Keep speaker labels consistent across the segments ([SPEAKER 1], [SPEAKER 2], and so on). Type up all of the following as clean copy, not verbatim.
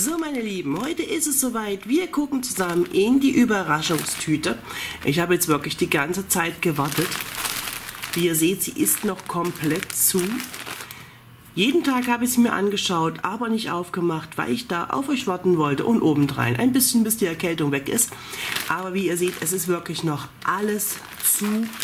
[SPEAKER 1] So, meine Lieben, heute ist es soweit. Wir gucken zusammen in die Überraschungstüte. Ich habe jetzt wirklich die ganze Zeit gewartet. Wie ihr seht, sie ist noch komplett zu. Jeden Tag habe ich sie mir angeschaut, aber nicht aufgemacht, weil ich da auf euch warten wollte und obendrein ein bisschen, bis die Erkältung weg ist. Aber wie ihr seht, es ist wirklich noch alles zu.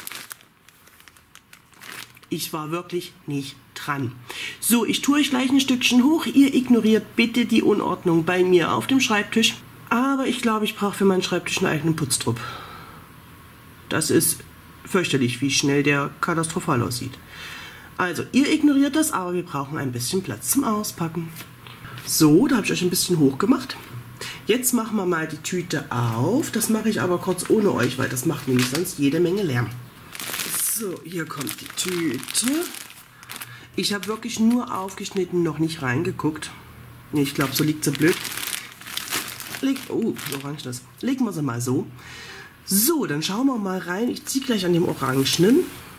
[SPEAKER 1] Ich war wirklich nicht dran. So, ich tue euch gleich ein Stückchen hoch. Ihr ignoriert bitte die Unordnung bei mir auf dem Schreibtisch. Aber ich glaube, ich brauche für meinen Schreibtisch einen eigenen Putztrupp. Das ist fürchterlich, wie schnell der katastrophal aussieht. Also, ihr ignoriert das, aber wir brauchen ein bisschen Platz zum Auspacken. So, da habe ich euch ein bisschen hoch gemacht. Jetzt machen wir mal die Tüte auf. Das mache ich aber kurz ohne euch, weil das macht nämlich sonst jede Menge Lärm. So, hier kommt die Tüte. Ich habe wirklich nur aufgeschnitten, noch nicht reingeguckt. Ich glaube, so liegt sie blöd. Orange das. Legen wir sie mal so. So, dann schauen wir mal rein. Ich ziehe gleich an dem Orangenen.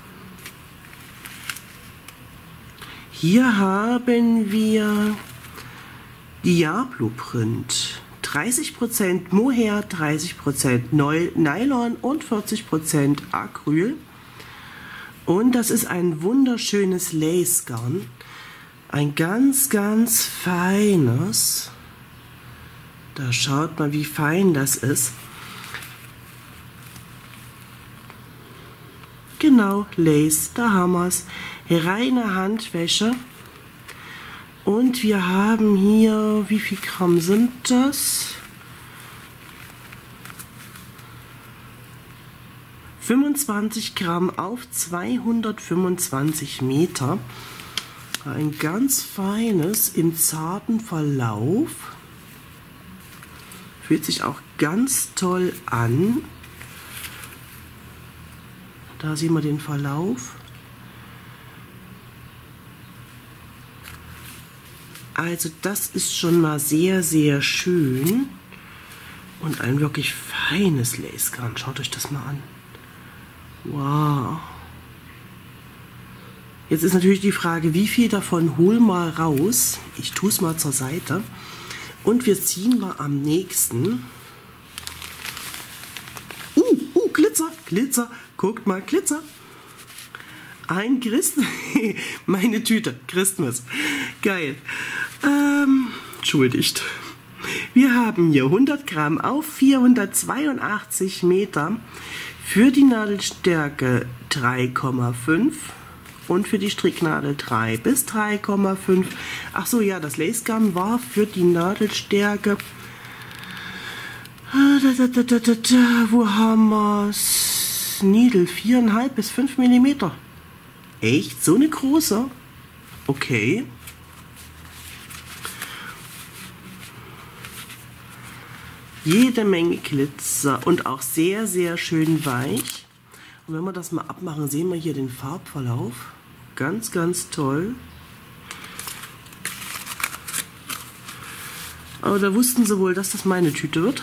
[SPEAKER 1] Hier haben wir Diablo-Print. 30% Mohair, 30% Nylon und 40% Acryl. Und das ist ein wunderschönes Lace-Garn. Ein ganz, ganz feines. Da schaut mal, wie fein das ist. Genau, Lace, da haben wir es. Reine Handwäsche. Und wir haben hier, wie viel Gramm sind das? 25 Gramm auf 225 Meter. Ein ganz feines, im zarten Verlauf. Fühlt sich auch ganz toll an. Da sehen wir den Verlauf. Also das ist schon mal sehr, sehr schön. Und ein wirklich feines Lace-Garn. Schaut euch das mal an. Wow. Jetzt ist natürlich die Frage, wie viel davon hol mal raus. Ich tue es mal zur Seite. Und wir ziehen mal am nächsten. Glitzer, Glitzer. Guckt mal, Glitzer. Ein Christmas. Meine Tüte, Christmas. Geil. Entschuldigt. Wir haben hier 100 Gramm auf 482 Meter. Für die Nadelstärke 3,5 und für die Stricknadel 3 bis 3,5. Ach so, ja, das Lace-Garn war für die Nadelstärke. Wo haben wir es? Needle 4,5 bis 5 mm. Echt? So eine große? Okay. Jede Menge Glitzer und auch sehr, sehr schön weich. Und wenn wir das mal abmachen, sehen wir hier den Farbverlauf. Ganz, ganz toll. Aber da wussten sie wohl, dass das meine Tüte wird.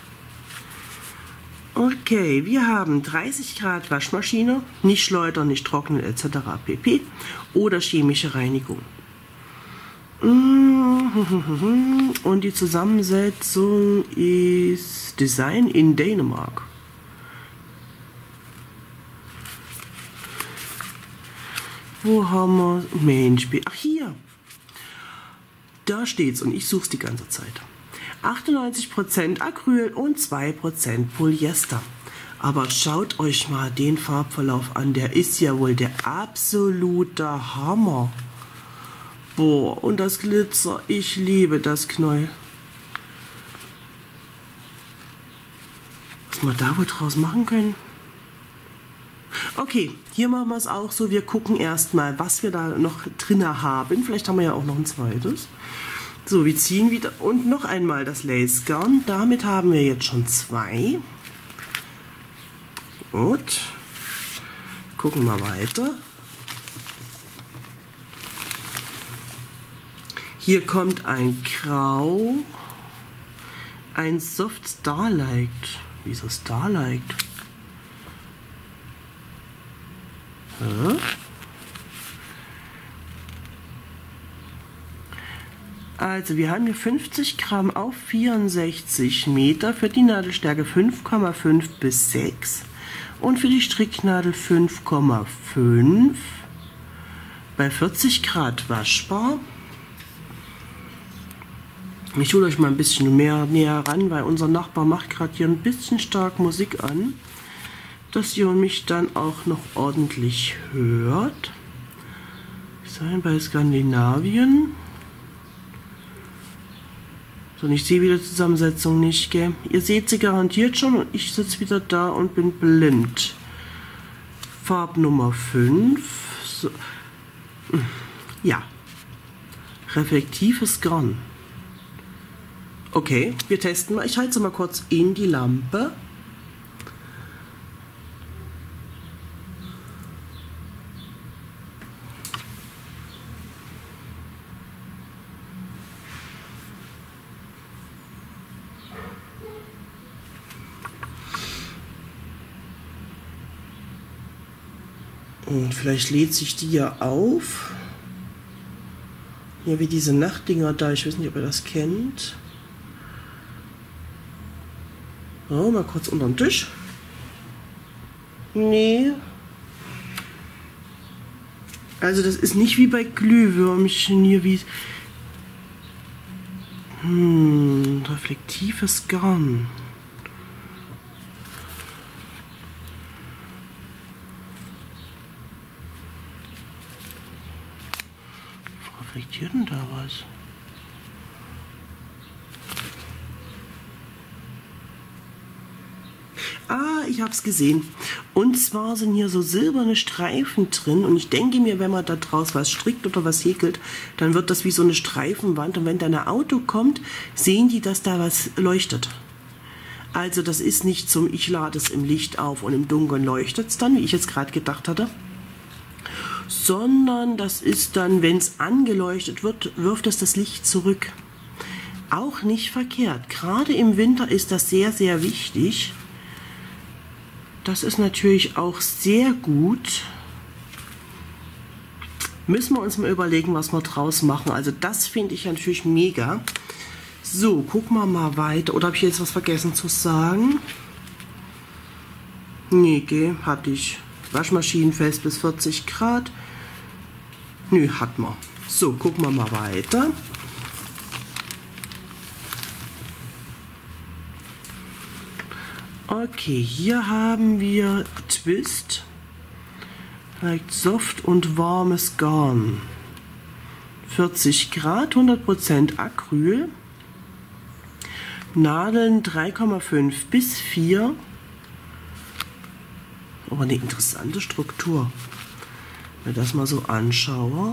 [SPEAKER 1] Okay, wir haben 30 Grad Waschmaschine, nicht schleudern, nicht trocknen etc. pp. Oder chemische Reinigung. Und die Zusammensetzung ist Design in Dänemark. Wo haben wir? Mensch, ach hier. Da steht's und ich suche es die ganze Zeit. 98% Acryl und 2% Polyester. Aber schaut euch mal den Farbverlauf an, der ist ja wohl der absolute Hammer. Boah, und das Glitzer, ich liebe das Knäuel. Was wir da wohl draus machen können? Okay, hier machen wir es auch so, wir gucken erstmal, was wir da noch drin haben. Vielleicht haben wir ja auch noch ein zweites. So, wir ziehen wieder und noch einmal das Lace-Garn. Damit haben wir jetzt schon 2. Gut. Gucken wir weiter. Hier kommt ein Grau, ein Soft Starlight. Wieso Starlight? Also wir haben hier 50 Gramm auf 64 Meter, für die Nadelstärke 5,5 bis 6 und für die Stricknadel 5,5 bei 40 Grad waschbar. Ich hole euch mal ein bisschen näher ran, weil unser Nachbar macht gerade hier ein bisschen stark Musik an, dass ihr mich dann auch noch ordentlich hört. Sein bei Skandinavien. So, und ich sehe wieder die Zusammensetzung nicht, gell? Ihr seht sie garantiert schon und ich sitze wieder da und bin blind. Farbnummer 5. So. Ja. Reflektives Garn. Okay, wir testen mal. Ich halte sie mal kurz in die Lampe. Und vielleicht lädt sich die ja auf. Hier wie diese Nachtdinger da. Ich weiß nicht, ob ihr das kennt. So, mal kurz unter den Tisch. Nee. Also das ist nicht wie bei Glühwürmchen hier wie... reflektives Garn. Reflektiert denn da was? Ah, ich habe es gesehen. Und zwar sind hier so silberne Streifen drin. Und ich denke mir, wenn man da draus was strickt oder was häkelt, dann wird das wie so eine Streifenwand. Und wenn dann ein Auto kommt, sehen die, dass da was leuchtet. Also das ist nicht zum, ich lade es im Licht auf und im Dunkeln leuchtet es dann, wie ich jetzt gerade gedacht hatte. Sondern das ist dann, wenn es angeleuchtet wird, wirft es das Licht zurück. Auch nicht verkehrt. Gerade im Winter ist das sehr, sehr wichtig. Das ist natürlich auch sehr gut. Müssen wir uns mal überlegen, was wir draus machen. Also das finde ich natürlich mega. So, gucken wir mal weiter. Oder habe ich jetzt was vergessen zu sagen? Nee, okay, hatte ich. Waschmaschinenfest bis 40 Grad. Nö, hat man. So, gucken wir mal weiter. Okay, hier haben wir Twist. Like soft und warmes Garn. 40 Grad, 100% Acryl. Nadeln 3,5 bis 4. Aber eine interessante Struktur. Wenn ich das mal so anschaue.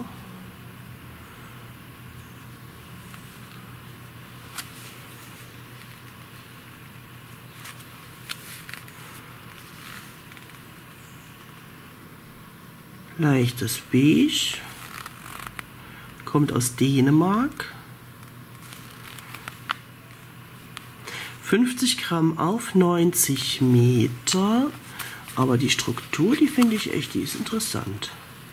[SPEAKER 1] Leichtes Beige. Kommt aus Dänemark. 50 Gramm auf 90 Meter. Aber die Struktur, die finde ich echt, die ist interessant.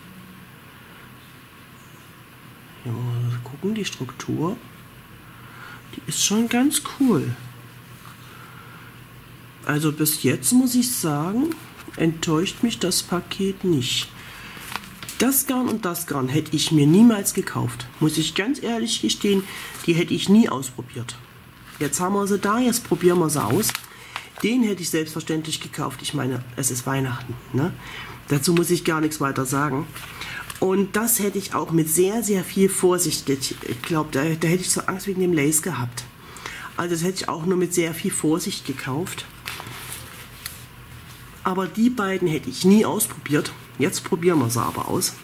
[SPEAKER 1] Ja, mal gucken, die Struktur, die ist schon ganz cool. Also bis jetzt muss ich sagen, enttäuscht mich das Paket nicht. Das Garn und das Garn hätte ich mir niemals gekauft. Muss ich ganz ehrlich gestehen, die hätte ich nie ausprobiert. Jetzt haben wir sie da, jetzt probieren wir sie aus. Den hätte ich selbstverständlich gekauft. Ich meine, es ist Weihnachten, ne? Dazu muss ich gar nichts weiter sagen. Und das hätte ich auch mit sehr, sehr viel Vorsicht, ich glaube, da hätte ich so Angst wegen dem Lace gehabt. Also das hätte ich auch nur mit sehr viel Vorsicht gekauft. Aber die beiden hätte ich nie ausprobiert. Jetzt probieren wir sie aber aus.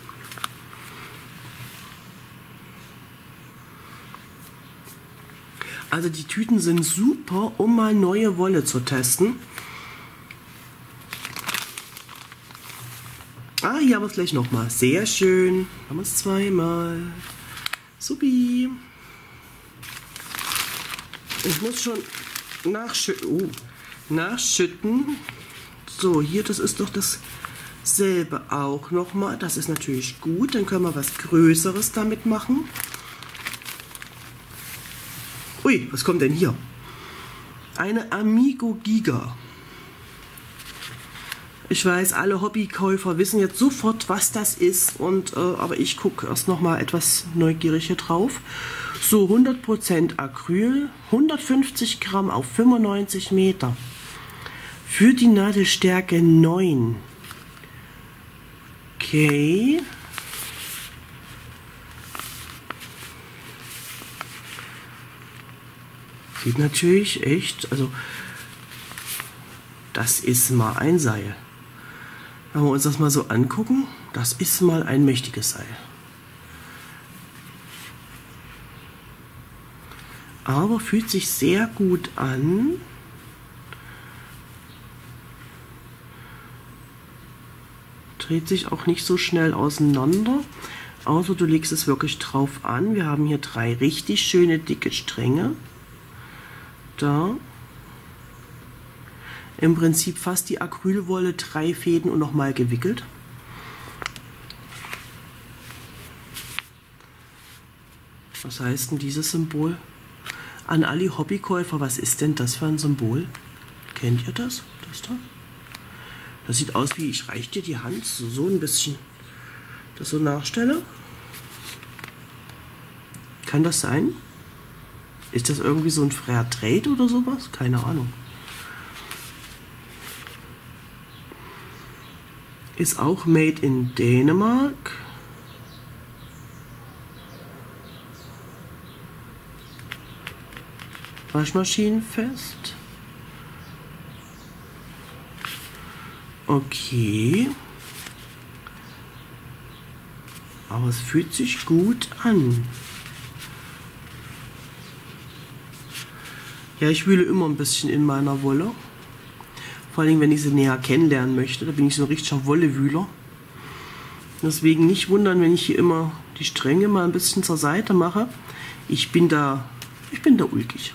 [SPEAKER 1] Also die Tüten sind super, um mal neue Wolle zu testen. Ah, hier haben wir es gleich nochmal. Sehr schön. Haben wir es zweimal. Supi. Ich muss schon nachschütten. So, hier, das ist doch dasselbe auch nochmal. Das ist natürlich gut. Dann können wir was Größeres damit machen. Ui, was kommt denn hier? Eine Amigo Giga. Ich weiß, alle Hobbykäufer wissen jetzt sofort, was das ist, aber ich gucke erst noch mal etwas neugierig hier drauf. So, 100% Acryl, 150 Gramm auf 95 Meter. Für die Nadelstärke 9. Okay. Sieht natürlich echt, also das ist mal ein Seil. Wenn wir uns das mal so angucken, das ist mal ein mächtiges Seil. Aber fühlt sich sehr gut an. Dreht sich auch nicht so schnell auseinander, außer du legst es wirklich drauf an. Wir haben hier 3 richtig schöne dicke Stränge. Da. Im Prinzip fast die Acrylwolle, 3 Fäden und nochmal gewickelt. Was heißt denn dieses Symbol? An alle Hobbykäufer, was ist denn das für ein Symbol? Kennt ihr das? Das da? Das sieht aus wie, ich reiche dir die Hand, so ein bisschen, das so nachstelle. Kann das sein? Ist das irgendwie so ein Fair Trade oder sowas? Keine Ahnung. Ist auch made in Dänemark. Waschmaschinenfest. Okay. Aber es fühlt sich gut an. Ja, ich wühle immer ein bisschen in meiner Wolle. Vor allem, wenn ich sie näher kennenlernen möchte. Da bin ich so ein richtiger Wollewühler. Deswegen nicht wundern, wenn ich hier immer die Stränge mal ein bisschen zur Seite mache. Ich bin da ulkig.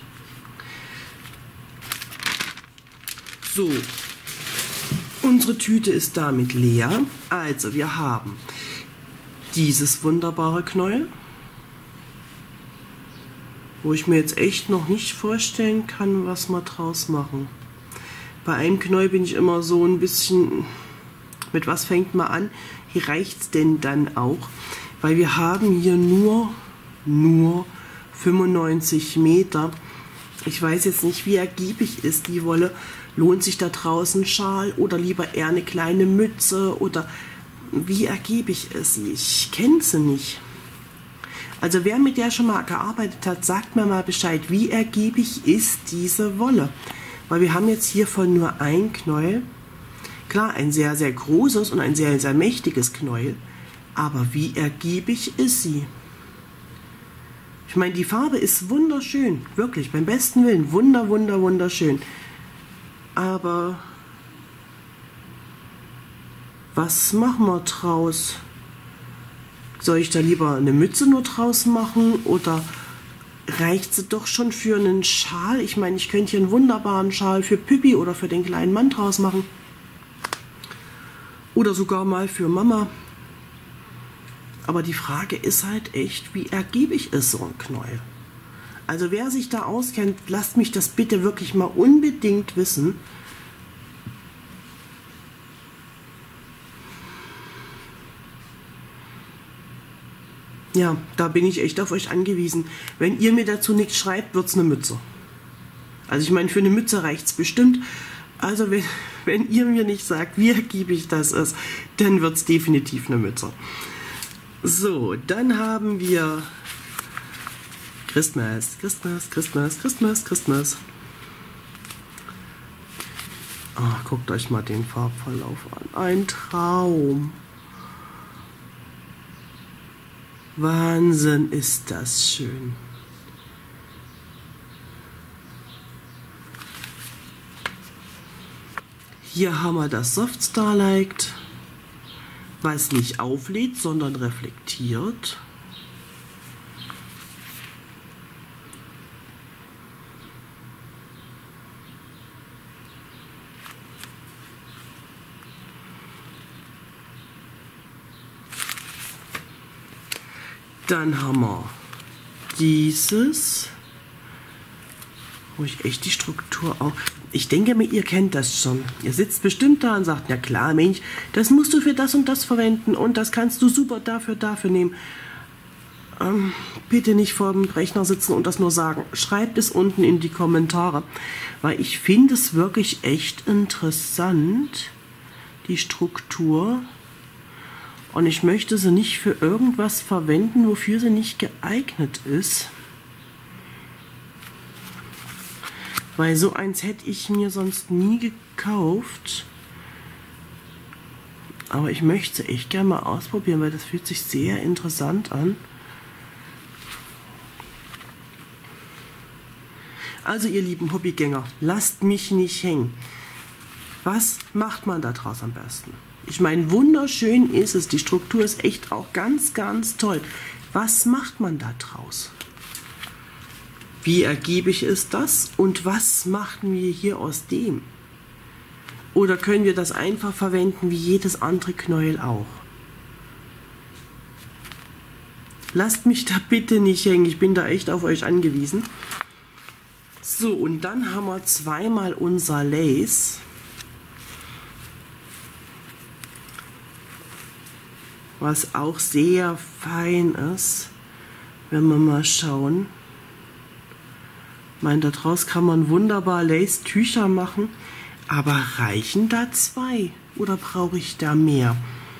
[SPEAKER 1] So, unsere Tüte ist damit leer. Also, wir haben dieses wunderbare Knäuel, wo ich mir jetzt echt noch nicht vorstellen kann, was wir draus machen. Bei einem Knäuel bin ich immer so ein bisschen, mit was fängt man an? Hier reicht es denn dann auch, weil wir haben hier nur 95 Meter. Ich weiß jetzt nicht, wie ergiebig ist die Wolle. Lohnt sich da draußen ein Schal oder lieber eher eine kleine Mütze oder wie ergiebig ist sie? Ich kenne sie nicht. Also wer mit der schon mal gearbeitet hat, sagt mir mal Bescheid, wie ergiebig ist diese Wolle? Weil wir haben jetzt hiervon nur ein Knäuel. Klar, ein sehr, sehr großes und ein sehr, sehr mächtiges Knäuel. Aber wie ergiebig ist sie? Ich meine, die Farbe ist wunderschön. Wirklich, beim besten Willen. Wunderschön. Aber was machen wir draus? Soll ich da lieber eine Mütze nur draus machen oder reicht sie doch schon für einen Schal? Ich meine, ich könnte hier einen wunderbaren Schal für Püppi oder für den kleinen Mann draus machen. Oder sogar mal für Mama. Aber die Frage ist halt echt, wie ergiebig ist so ein Knäuel? Also wer sich da auskennt, lasst mich das bitte wirklich mal unbedingt wissen. Ja, da bin ich echt auf euch angewiesen. Wenn ihr mir dazu nichts schreibt, wird es eine Mütze. Also ich meine, für eine Mütze reicht es bestimmt. Also wenn ihr mir nicht sagt, wie ergiebig das ist, dann wird es definitiv eine Mütze. So, dann haben wir Christmas. Ah, guckt euch mal den Farbverlauf an. Ein Traum. Wahnsinn, ist das schön. Hier haben wir das Soft Starlight, was nicht auflädt, sondern reflektiert. Dann haben wir dieses wo ich echt die Struktur auch... Ich denke mir, ihr kennt das schon. Ihr sitzt bestimmt da und sagt, ja klar, Mensch, das musst du für das und das verwenden und das kannst du super dafür nehmen. Bitte nicht vor dem Rechner sitzen und das nur sagen. Schreibt es unten in die Kommentare, weil ich finde es wirklich echt interessant, die Struktur. Und ich möchte sie nicht für irgendwas verwenden, wofür sie nicht geeignet ist. Weil so eins hätte ich mir sonst nie gekauft. Aber ich möchte sie echt gerne mal ausprobieren, weil das fühlt sich sehr interessant an. Also ihr lieben Hobbygänger, lasst mich nicht hängen. Was macht man da draus am besten? Ich meine, wunderschön ist es, die Struktur ist echt auch ganz, ganz toll. Was macht man da draus? Wie ergiebig ist das und was machen wir hier aus dem? Oder können wir das einfach verwenden wie jedes andere Knäuel auch? Lasst mich da bitte nicht hängen, ich bin da echt auf euch angewiesen. So, und dann haben wir zweimal unser Lace. Was auch sehr fein ist, wenn wir mal schauen. Ich meine, daraus kann man wunderbar Lace-Tücher machen, aber reichen da zwei oder brauche ich da mehr?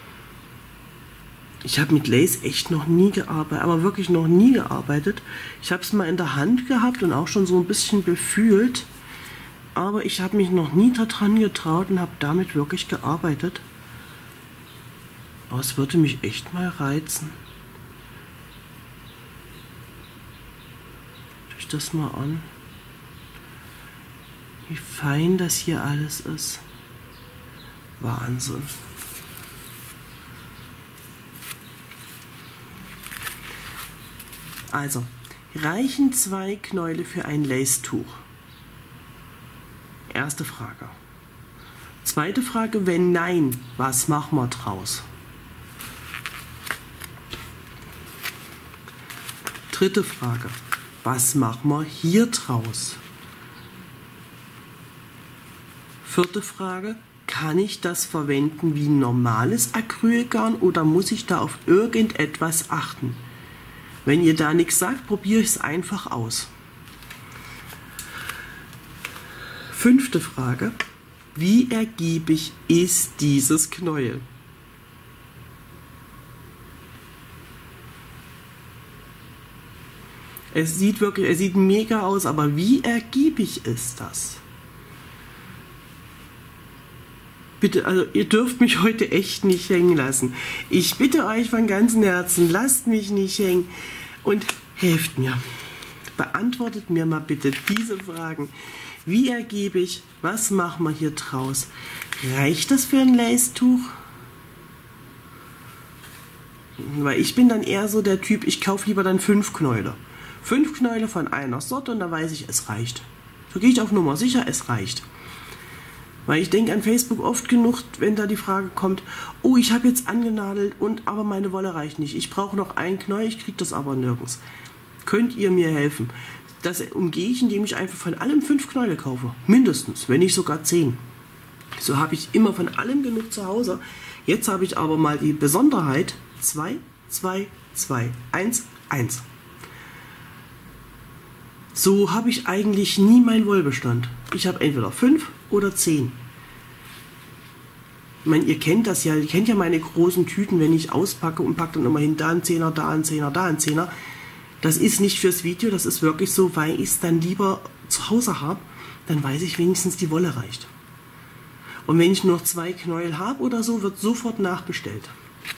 [SPEAKER 1] Ich habe mit Lace echt noch nie gearbeitet, aber wirklich noch nie gearbeitet. Ich habe es mal in der Hand gehabt und auch schon so ein bisschen befühlt, aber ich habe mich noch nie daran getraut und habe damit wirklich gearbeitet. Aber es würde mich echt mal reizen. Schau ich das mal an. Wie fein das hier alles ist. Wahnsinn. Also, reichen zwei Knäule für ein Lace-Tuch? Erste Frage. Zweite Frage, wenn nein, was machen wir draus? Dritte Frage, was machen wir hier draus? Vierte Frage, kann ich das verwenden wie ein normales Acrylgarn oder muss ich da auf irgendetwas achten? Wenn ihr da nichts sagt, probiere ich es einfach aus. Fünfte Frage, wie ergiebig ist dieses Knäuel? Es sieht mega aus, aber wie ergiebig ist das? Bitte, also ihr dürft mich heute echt nicht hängen lassen. Ich bitte euch von ganzem Herzen, lasst mich nicht hängen und helft mir. Beantwortet mir mal bitte diese Fragen. Wie ergiebig? Was machen wir hier draus? Reicht das für ein Lace-Tuch? Weil ich bin dann eher so der Typ, ich kaufe lieber dann 5 Knäule. 5 Knäule von einer Sorte und da weiß ich, es reicht. So gehe ich auf Nummer sicher, es reicht. Weil ich denke an Facebook oft genug, wenn da die Frage kommt, oh, ich habe jetzt angenadelt aber meine Wolle reicht nicht. Ich brauche noch ein Knäuel, ich kriege das aber nirgends. Könnt ihr mir helfen? Das umgehe ich, indem ich einfach von allem 5 Knäule kaufe. Mindestens, wenn nicht sogar 10. So habe ich immer von allem genug zu Hause. Jetzt habe ich aber mal die Besonderheit 2, 2, 2, 1, 1. So habe ich eigentlich nie meinen Wollbestand. Ich habe entweder 5 oder 10. Ich meine, ihr kennt das ja, ihr kennt ja meine großen Tüten, wenn ich auspacke und packe dann immer hin, da ein Zehner, da ein Zehner, da ein Zehner. Das ist nicht fürs Video, das ist wirklich so, weil ich es dann lieber zu Hause habe, dann weiß ich wenigstens, die Wolle reicht. Und wenn ich nur noch 2 Knäuel habe oder so, wird sofort nachbestellt.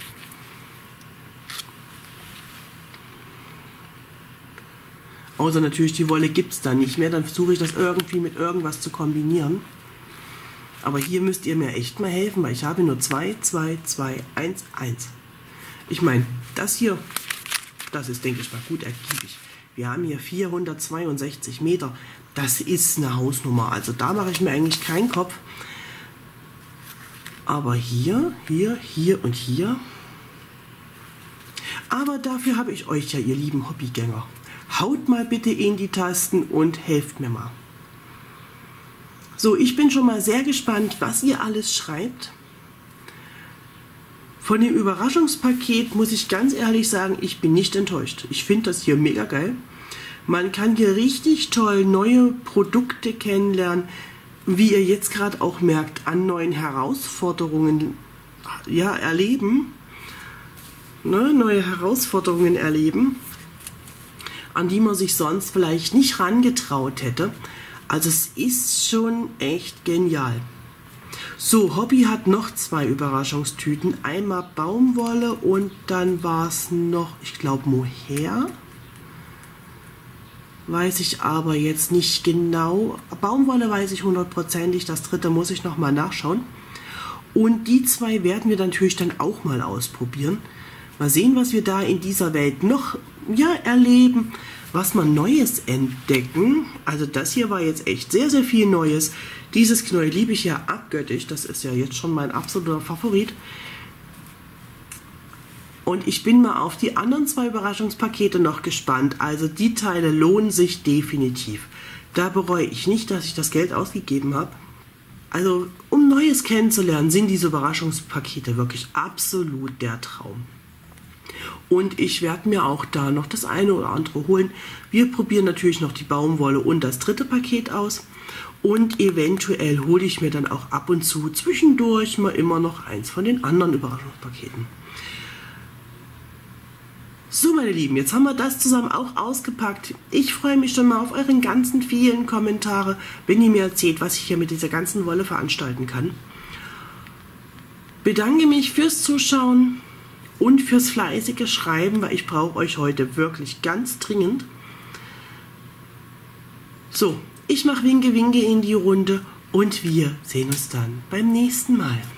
[SPEAKER 1] Außer natürlich die Wolle gibt es dann nicht mehr, dann versuche ich das irgendwie mit irgendwas zu kombinieren. Aber hier müsst ihr mir echt mal helfen, weil ich habe nur 2, 2, 2, 1, 1. Ich meine, das hier, das ist, denke ich mal, gut ergiebig. Wir haben hier 462 Meter, das ist eine Hausnummer, also da mache ich mir eigentlich keinen Kopf. Aber hier, hier, hier und hier. Aber dafür habe ich euch ja, ihr lieben Hobbygänger. Haut mal bitte in die Tasten und helft mir mal. So, ich bin schon mal sehr gespannt, was ihr alles schreibt. Von dem Überraschungspaket muss ich ganz ehrlich sagen, ich bin nicht enttäuscht. Ich finde das hier mega geil. Man kann hier richtig toll neue Produkte kennenlernen, wie ihr jetzt gerade auch merkt, an neuen Herausforderungen erleben. Neue Herausforderungen erleben, an die man sich sonst vielleicht nicht rangetraut hätte. Also es ist schon echt genial. So, Hobby hat noch 2 Überraschungstüten. Einmal Baumwolle und dann war es noch, ich glaube, Mohair. Weiß ich aber jetzt nicht genau. Baumwolle weiß ich 100%. Das dritte muss ich nochmal nachschauen. Und die 2 werden wir natürlich dann auch mal ausprobieren. Mal sehen, was wir da in dieser Welt noch erleben, was wir Neues entdecken. Also das hier war jetzt echt sehr, sehr viel Neues. Dieses Knäuel liebe ich ja abgöttisch. Das ist ja jetzt schon mein absoluter Favorit. Und ich bin mal auf die anderen 2 Überraschungspakete noch gespannt. Also die Teile lohnen sich definitiv. Da bereue ich nicht, dass ich das Geld ausgegeben habe. Also um Neues kennenzulernen, sind diese Überraschungspakete wirklich absolut der Traum. Und ich werde mir auch da noch das eine oder andere holen. Wir probieren natürlich noch die Baumwolle und das dritte Paket aus. Und eventuell hole ich mir dann auch ab und zu zwischendurch mal immer noch eins von den anderen Überraschungspaketen. So, meine Lieben, jetzt haben wir das zusammen auch ausgepackt. Ich freue mich schon mal auf euren ganzen vielen Kommentare, wenn ihr mir erzählt, was ich hier mit dieser ganzen Wolle veranstalten kann. Bedanke mich fürs Zuschauen und fürs fleißige Schreiben, weil ich brauche euch heute wirklich ganz dringend. So, ich mache Winke Winke in die Runde und wir sehen uns dann beim nächsten Mal.